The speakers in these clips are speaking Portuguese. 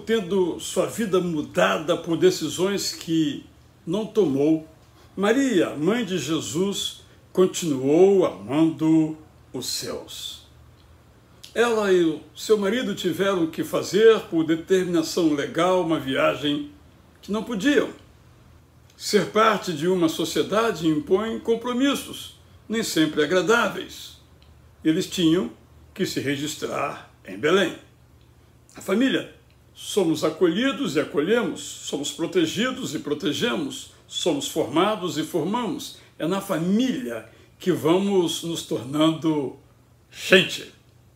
tendo sua vida mudada por decisões que não tomou, Maria, mãe de Jesus, continuou amando os seus. Ela e o seu marido tiveram que fazer, por determinação legal, uma viagem que não podiam. Ser parte de uma sociedade impõe compromissos, nem sempre agradáveis. Eles tinham que se registrar em Belém. A família, somos acolhidos e acolhemos, somos protegidos e protegemos, somos formados e formamos. É na família que vamos nos tornando gente.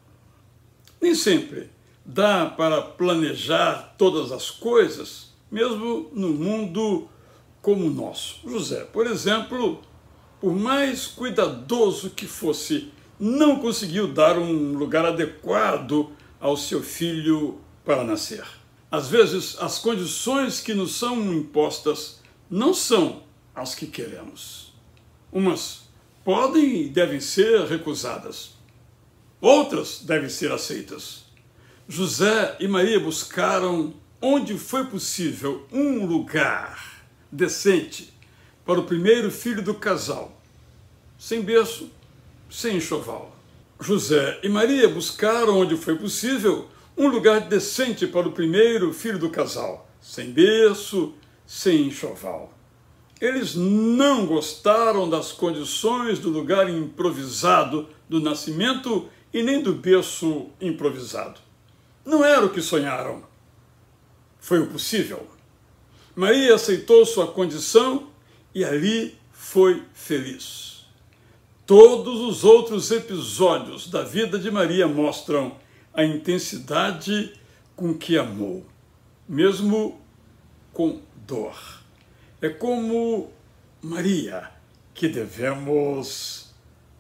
Nem sempre dá para planejar todas as coisas, mesmo no mundo como o nosso. José, por exemplo, por mais cuidadoso que fosse, não conseguiu dar um lugar adequado ao seu filho para nascer. Às vezes, as condições que nos são impostas não são as que queremos. Umas podem e devem ser recusadas. Outras devem ser aceitas. José e Maria buscaram, onde foi possível, um lugar decente para o primeiro filho do casal, sem berço, sem enxoval. José e Maria buscaram, onde foi possível, um lugar decente para o primeiro filho do casal, sem berço, sem enxoval. Eles não gostaram das condições do lugar improvisado do nascimento e nem do berço improvisado. Não era o que sonharam. Foi o possível. Maria aceitou sua condição e ali foi feliz. Todos os outros episódios da vida de Maria mostram a intensidade com que amou, mesmo com dor. É como Maria que devemos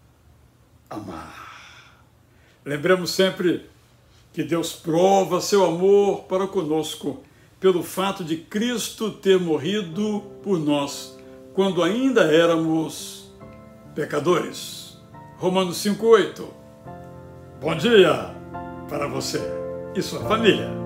amar. Lembremos sempre que Deus prova seu amor para conosco pelo fato de Cristo ter morrido por nós quando ainda éramos pecadores. Romanos 5:8. Bom dia para você e sua família.